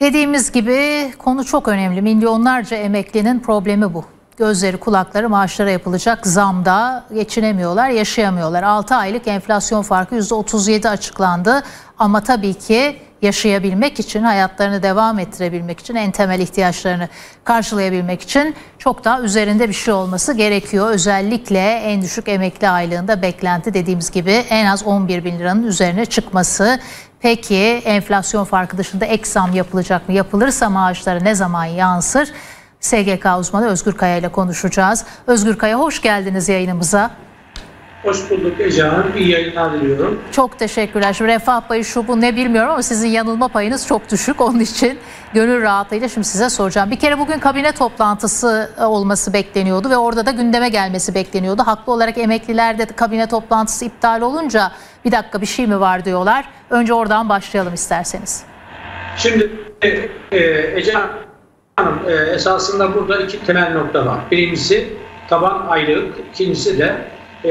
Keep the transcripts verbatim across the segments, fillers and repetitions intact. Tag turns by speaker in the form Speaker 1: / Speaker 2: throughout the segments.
Speaker 1: Dediğimiz gibi konu çok önemli. Milyonlarca emeklinin problemi bu. Gözleri, kulakları maaşlara yapılacak zamda geçinemiyorlar, yaşayamıyorlar. altı aylık enflasyon farkı yüzde otuz yedi açıklandı. Ama tabii ki yaşayabilmek için, hayatlarını devam ettirebilmek için, en temel ihtiyaçlarını karşılayabilmek için çok daha üzerinde bir şey olması gerekiyor. Özellikle en düşük emekli aylığında beklenti dediğimiz gibi en az on bir bin liranın üzerine çıkması. Peki enflasyon farkı dışında ek zam yapılacak mı? Yapılırsa maaşlara ne zaman yansır? S G K uzmanı Özgür Kaya ile konuşacağız. Özgür Kaya, hoş geldiniz yayınımıza.
Speaker 2: Hoş bulduk Ece Hanım. İyi yayınlar diliyorum.
Speaker 1: Çok teşekkürler. Şimdi refah payı şu bu ne bilmiyorum ama sizin yanılma payınız çok düşük. Onun için gönül rahatlığıyla şimdi size soracağım. Bir kere bugün kabine toplantısı olması bekleniyordu ve orada da gündeme gelmesi bekleniyordu. Haklı olarak emekliler de kabine toplantısı iptal olunca bir dakika bir şey mi var diyorlar. Önce oradan başlayalım isterseniz.
Speaker 2: Şimdi e, Ece Hanım e, esasında burada iki temel nokta var. Birincisi taban aylık, ikincisi de e,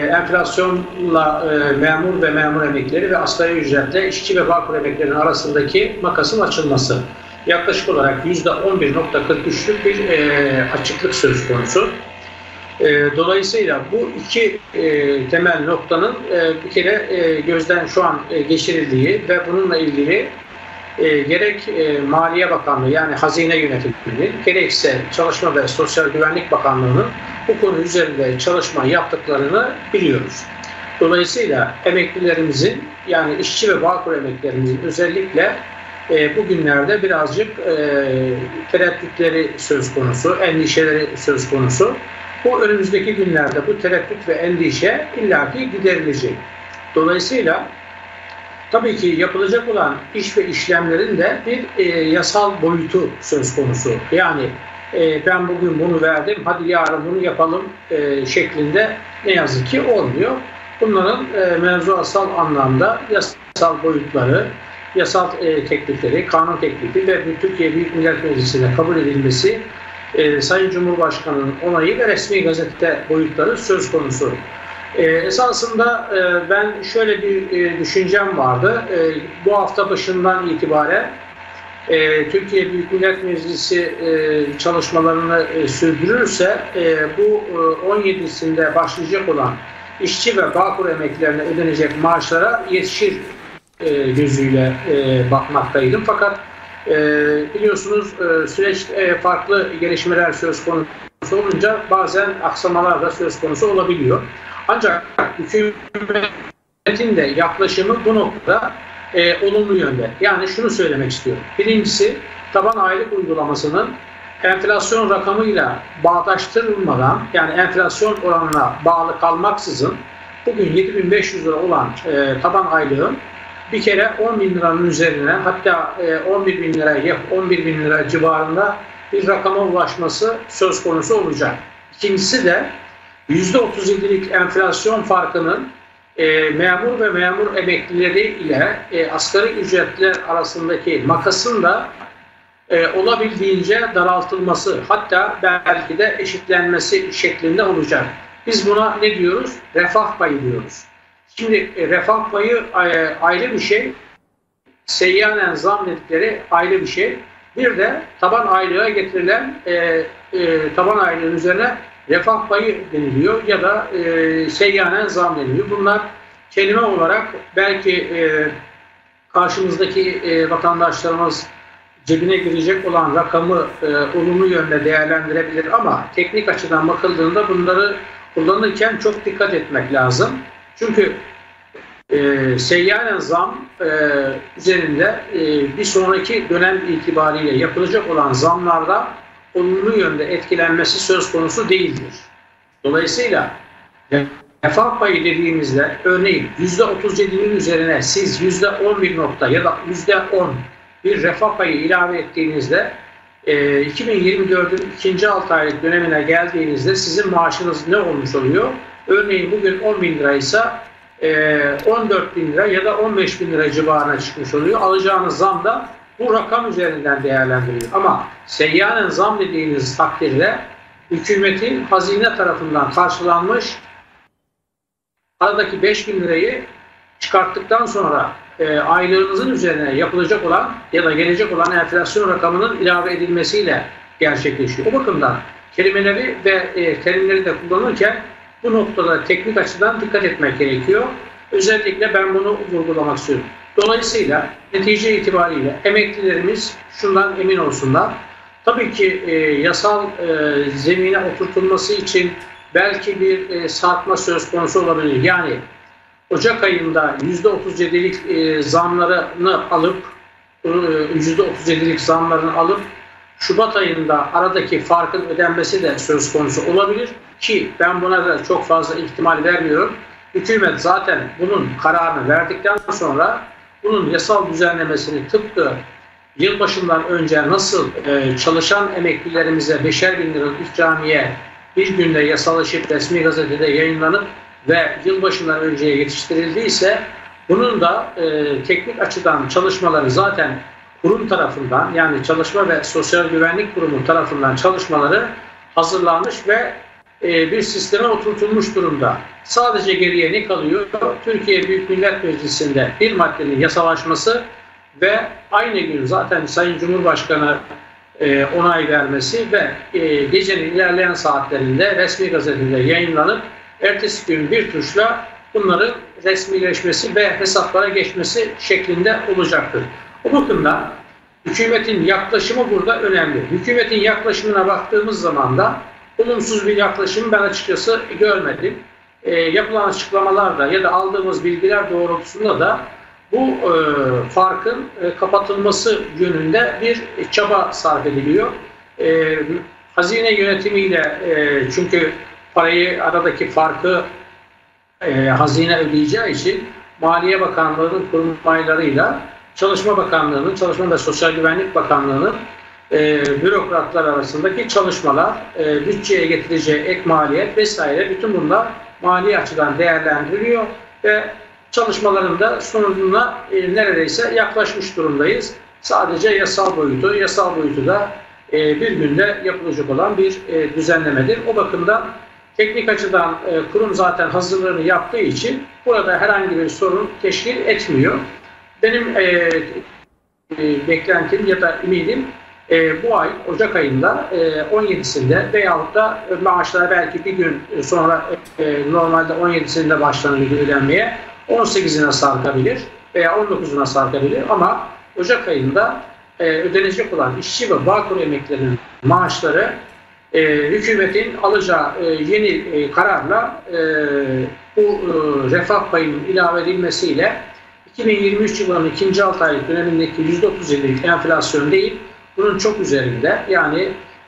Speaker 2: enflasyonla e, memur ve memur emeklileri ve asgari ücretle işçi ve bağkur emeklilerinin arasındaki makasın açılması. Yaklaşık olarak yüzde on bir nokta kırk üçlük bir e, açıklık söz konusu. E, dolayısıyla bu iki e, temel noktanın e, bir kere e, gözden şu an e, geçirildiği ve bununla ilgili E, gerek e, Maliye Bakanlığı yani Hazine Yönetimi'nin gerekse Çalışma ve Sosyal Güvenlik Bakanlığı'nın bu konu üzerinde çalışma yaptıklarını biliyoruz. Dolayısıyla emeklilerimizin yani işçi ve bağkur emeklilerimizin özellikle e, bugünlerde birazcık e, tereddütleri söz konusu, endişeleri söz konusu. Bu önümüzdeki günlerde bu tereddüt ve endişe illaki giderilecek. Dolayısıyla tabii ki yapılacak olan iş ve işlemlerin de bir e, yasal boyutu söz konusu. Yani e, ben bugün bunu verdim, hadi yarın bunu yapalım e, şeklinde ne yazık ki olmuyor. Bunların e, mevzuasal anlamda yasal boyutları, yasal e, teklifleri, kanun teklifi ve Türkiye Büyük Millet Meclisi'ne kabul edilmesi, e, Sayın Cumhurbaşkanı'nın onayı ve resmi gazete boyutları söz konusu. Ee, esasında e, ben şöyle bir e, düşüncem vardı. E, bu hafta başından itibaren e, Türkiye Büyük Millet Meclisi e, çalışmalarını e, sürdürürse e, bu e, on yedisinde başlayacak olan işçi ve bağkur emeklilerine ödenecek maaşlara yetişir e, gözüyle e, bakmaktaydım. Fakat e, biliyorsunuz e, süreç e, farklı gelişmeler söz konusu olunca bazen aksamalar da söz konusu olabiliyor. Ancak hükümetin de yaklaşımı bu noktada e, olumlu yönde. Yani şunu söylemek istiyorum. Birincisi taban aylık uygulamasının enflasyon rakamıyla bağdaştırılmadan yani enflasyon oranına bağlı kalmaksızın bugün yedi bin beş yüz lira olan e, taban aylığın bir kere on bin liranın üzerine hatta e, on bir bin lira on bir bin lira civarında bir rakama ulaşması söz konusu olacak. İkincisi de yüzde otuz yedilik enflasyon farkının e, memur ve memur emeklileri ile e, asgari ücretler arasındaki makasın da e, olabildiğince daraltılması hatta belki de eşitlenmesi şeklinde olacak. Biz buna ne diyoruz? Refah payı diyoruz. Şimdi e, refah payı e, ayrı bir şey, seyyanen zam dedikleri ayrı bir şey. Bir de taban aylığa getirilen e, e, taban aylığın üzerine refah payı deniliyor ya da e, seyyanen zam deniliyor. Bunlar kelime olarak belki e, karşımızdaki e, vatandaşlarımız cebine girecek olan rakamı e, olumlu yönde değerlendirebilir ama teknik açıdan bakıldığında bunları kullanırken çok dikkat etmek lazım. Çünkü e, seyyanen zam e, üzerinde e, bir sonraki dönem itibariyle yapılacak olan zamlarda olumlu yönde etkilenmesi söz konusu değildir. Dolayısıyla refah payı dediğimizde örneğin yüzde otuz yedinin üzerine siz yüzde on bir nokta ya da yüzde on bir refah payı ilave ettiğinizde e, iki bin yirmi dördün ikinci altı aylık dönemine geldiğinizde sizin maaşınız ne olmuş oluyor? Örneğin bugün on bin liraysa e, on dört bin lira ya da on beş bin lira civarına çıkmış oluyor. Alacağınız zam da bu rakam üzerinden değerlendirilir. Ama seyyanen zam dediğiniz takdirde hükümetin hazine tarafından karşılanmış aradaki beş bin lirayı çıkarttıktan sonra e, aylığınızın üzerine yapılacak olan ya da gelecek olan enflasyon rakamının ilave edilmesiyle gerçekleşiyor. O bakımdan kelimeleri ve e, terimleri de kullanırken bu noktada teknik açıdan dikkat etmek gerekiyor. Özellikle ben bunu vurgulamak istiyorum. Dolayısıyla netice itibariyle emeklilerimiz şundan emin olsunlar. Tabii ki e, yasal e, zemine oturtulması için belki bir e, sarkma söz konusu olabilir. Yani Ocak ayında yüzde otuz yedilik e, zamlarını alıp e, yüzde otuz yedilik zamlarını alıp Şubat ayında aradaki farkın ödenmesi de söz konusu olabilir ki ben buna da çok fazla ihtimal vermiyorum. Hükümet zaten bunun kararını verdikten sonra bunun yasal düzenlemesini tıpkı yılbaşından önce nasıl e, çalışan emeklilerimize beşer bin liralık ikramiye bir günde yasallaşıp resmi gazetede yayınlanıp ve yılbaşından önceye yetiştirildiyse bunun da e, teknik açıdan çalışmaları zaten kurum tarafından yani Çalışma ve Sosyal Güvenlik Kurumu tarafından çalışmaları hazırlanmış ve e, bir sisteme oturtulmuş durumda. Sadece geriye ne kalıyor? Türkiye Büyük Millet Meclisi'nde bir maddenin yasalaşması ve aynı gün zaten Sayın Cumhurbaşkanı e, onay vermesi ve e, gecenin ilerleyen saatlerinde resmi gazetede yayınlanıp ertesi gün bir tuşla bunların resmileşmesi ve hesaplara geçmesi şeklinde olacaktır. O bakımdan hükümetin yaklaşımı burada önemli. Hükümetin yaklaşımına baktığımız zaman da olumsuz bir yaklaşım ben açıkçası görmedim. E, yapılan açıklamalarda ya da aldığımız bilgiler doğrultusunda da bu e, farkın e, kapatılması yönünde bir çaba sarf ediliyor. E, hazine yönetimiyle e, çünkü parayı aradaki farkı e, hazine ödeyeceği için Maliye Bakanlığı'nın kurmaylarıyla Çalışma Bakanlığı'nın, Çalışma ve Sosyal Güvenlik Bakanlığı'nın e, bürokratlar arasındaki çalışmalar, e, bütçeye getireceği ek maliyet vesaire bütün bunlar mali açıdan değerlendiriliyor ve çalışmaların da sonuna e, neredeyse yaklaşmış durumdayız. Sadece yasal boyutu, yasal boyutu da e, bir günde yapılacak olan bir e, düzenlemedir. O bakımdan teknik açıdan e, kurum zaten hazırlığını yaptığı için burada herhangi bir sorun teşkil etmiyor. Benim e, e, beklentim ya da ümidim e, bu ay Ocak ayında e, on yedisinde veyahut da maaşlar belki bir gün sonra e, normalde on yedisinde başlanır ödenmeye on sekizine sarkabilir veya on dokuzuna sarkabilir ama Ocak ayında e, ödenecek olan işçi ve Bağkur emeklilerinin maaşları e, hükümetin alacağı e, yeni e, kararla e, bu e, refah payının ilave edilmesiyle iki bin yirmi üç yılının ikinci altı aylık dönemindeki yüzde otuz yedilik enflasyon değil, bunun çok üzerinde yani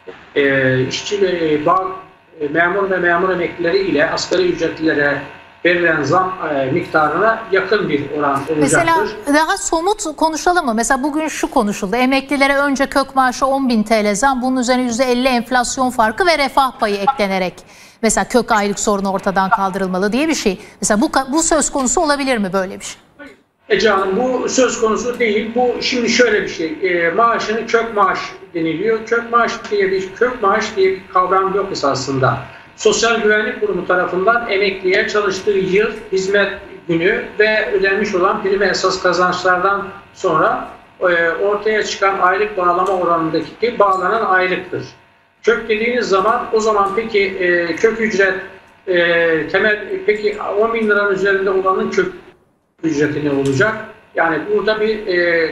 Speaker 2: e, işçi ve bağ, e, memur ve memur emeklileri ile asgari ücretlilere verilen zam e, miktarına yakın bir oran olacaktır.
Speaker 1: Mesela daha somut konuşalım mı? Mesela bugün şu konuşuldu. Emeklilere önce kök maaşı on bin T L zam, bunun üzerine yüzde elli enflasyon farkı ve refah payı eklenerek mesela kök aylık sorunu ortadan kaldırılmalı diye bir şey. Mesela bu, bu söz konusu olabilir mi böyle bir şey?
Speaker 2: Ece Hanım, bu söz konusu değil. Bu şimdi şöyle bir şey. E, maaşını kök maaş deniliyor. Kök maaş diye bir kök maaş diye bir kavram yok esasında. Sosyal Güvenlik Kurumu tarafından emekliye çalıştığı yıl, hizmet günü ve ödenmiş olan prim ve esas kazançlardan sonra e, ortaya çıkan aylık bağlama oranındaki bağlanan aylıktır. Kök dediğiniz zaman o zaman peki e, kök ücret e, temel peki on bin liranın üzerinde olanın kök ücreti ne olacak? Yani burada bir e,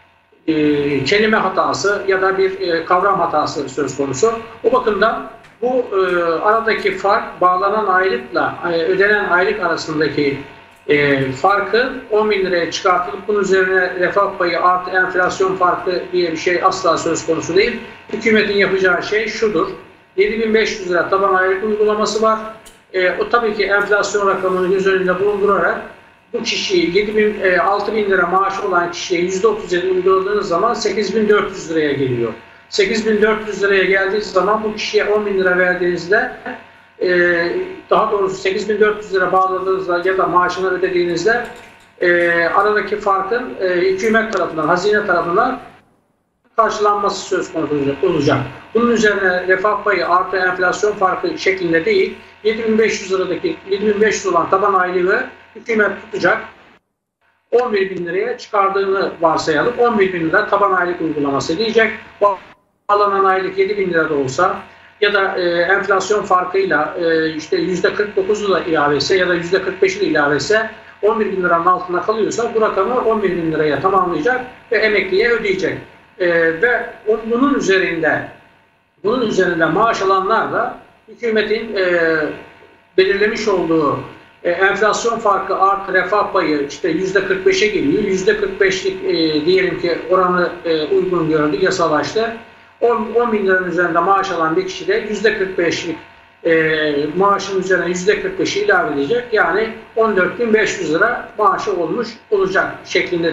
Speaker 2: e, kelime hatası ya da bir e, kavram hatası söz konusu. O bakımdan bu e, aradaki fark bağlanan aylıkla e, ödenen aylık arasındaki e, farkı on bin liraya çıkartılıp bunun üzerine refah payı artı enflasyon farkı diye bir şey asla söz konusu değil. Hükümetin yapacağı şey şudur. yedi bin beş yüz lira taban aylık uygulaması var. E, o tabii ki enflasyon rakamını göz önünde bulundurarak bu kişiyi yedi bin, altı bin lira maaş olan kişiye yüzde otuz yedi uyguladığınız zaman sekiz bin dört yüz liraya geliyor. sekiz bin dört yüz liraya geldiği zaman bu kişiye on bin lira verdiğinizde e, daha doğrusu sekiz bin dört yüz lira bağladığınızda ya da maaşını ödediğinizde e, aradaki farkın e, hükümet tarafından, hazine tarafından karşılanması söz konusu olacak. Bunun üzerine refah payı artı enflasyon farkı şeklinde değil, yedi bin beş yüz liradaki yedi bin beş yüz olan taban aylığı hükümet tutacak. on bir bin liraya çıkardığını varsayalım. on bir bin lira taban aylık uygulaması diyecek. Bağlanan aylık yedi bin lira da olsa ya da e, enflasyon farkıyla e, işte yüzde kırk dokuzu da ilave etse ya da yüzde kırk beşi de ilave etse on bir bin liranın altında kalıyorsa bu rakamı on bir bin liraya tamamlayacak ve emekliye ödeyecek. E, ve bunun üzerinde bunun üzerinde maaş alanlar da hükümetin e, belirlemiş olduğu e, enflasyon farkı artı refah payı işte yüzde kırk beşe geliyor. yüzde kırk beşlik e, diyelim ki oranı e, uygun gördü, yasalaştı. on bin liranın üzerinde maaş alan bir kişi de yüzde kırk beşlik e, maaşın üzerine yüzde kırk beşi ilave edecek. Yani on dört bin beş yüz lira maaşı olmuş olacak şeklinde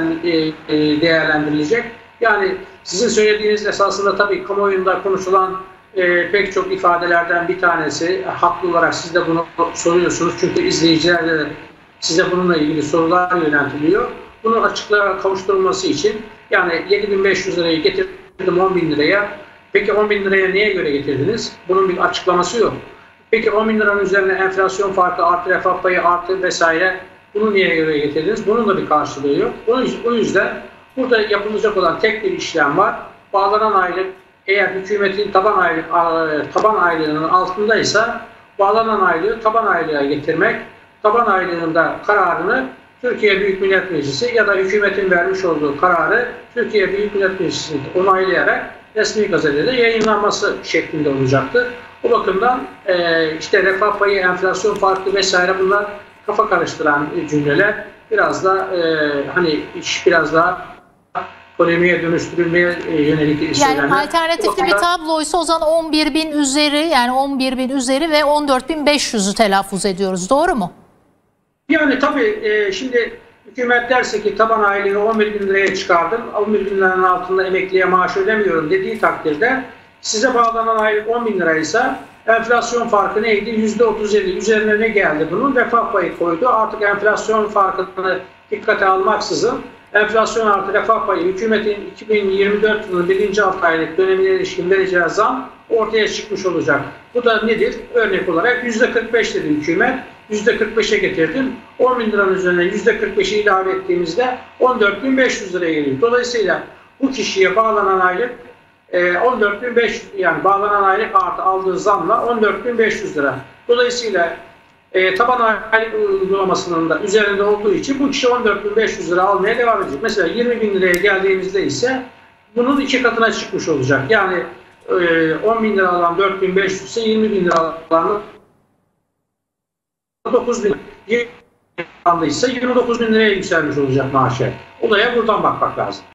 Speaker 2: değerlendirilecek. Yani sizin söylediğiniz esasında tabii kamuoyunda konuşulan e, pek çok ifadelerden bir tanesi. Haklı olarak siz de bunu soruyorsunuz. Çünkü izleyiciler de size bununla ilgili sorular yöneltiliyor. Bunun açıklığa kavuşturulması için yani yedi bin beş yüz lirayı getirdim on bin liraya. Peki on bin liraya neye göre getirdiniz? Bunun bir açıklaması yok. Peki on bin liranın üzerine enflasyon farkı artı refah payı artı vesaire bunu niye göre getirdiniz? Bunun da bir karşılığı yok. O yüzden burada yapılacak olan tek bir işlem var. Bağlanan aylık eğer hükümetin taban aylık taban aylığının altındaysa bağlanan aylığı taban aylığa getirmek, taban aylığında kararını Türkiye Büyük Millet Meclisi ya da hükümetin vermiş olduğu kararı Türkiye Büyük Millet Meclisi'nin onaylayarak resmi gazetede yayınlanması şeklinde olacaktır. O bakımdan e, işte refah payı, enflasyon farkı vesaire bunlar kafa karıştıran cümleler. Biraz da e, hani iş biraz daha polemiğe dönüştürülmeye yönelik söylemler.
Speaker 1: Yani alternatifli bir tabloysa o zaman on bir bin üzeri yani on bir bin üzeri ve on dört bin beş yüzü telaffuz ediyoruz. Doğru mu?
Speaker 2: Yani tabii e, şimdi hükümet derse ki taban aylığı on bir bin liraya çıkardım, on bir bin liranın altında emekliye maaş ödemiyorum dediği takdirde size bağlanan aylık on bin liraysa enflasyon farkı neydi? yüzde otuz yedi üzerine ne geldi bunun? Refah payı koydu. Artık enflasyon farkını dikkate almaksızın enflasyon artı refah payı hükümetin iki bin yirmi dört yılının birinci altı aylık dönemine ilişkin vereceği zam ortaya çıkmış olacak. Bu da nedir? Örnek olarak yüzde kırk beş dedi hükümet. yüzde kırk beşe getirdim. on bin liranın üzerine yüzde kırk beşi ilave ettiğimizde on dört bin beş yüz liraya geliyor. Dolayısıyla bu kişiye bağlanan aylık on dört bin beş yüz yani bağlanan aylık artı aldığı zamla on dört bin beş yüz lira. Dolayısıyla e, taban aylık uygulamasının da üzerinde olduğu için bu kişi on dört bin beş yüz lira almaya devam edecek. Mesela yirmi bin liraya geldiğimizde ise bunun iki katına çıkmış olacak. Yani e, on bin lira alan dört bin beş yüz ise yirmi bin lira alan dokuz bin ise yirmi dokuz bin liraya yükselmiş olacak maaşı. Olaya buradan bakmak lazım.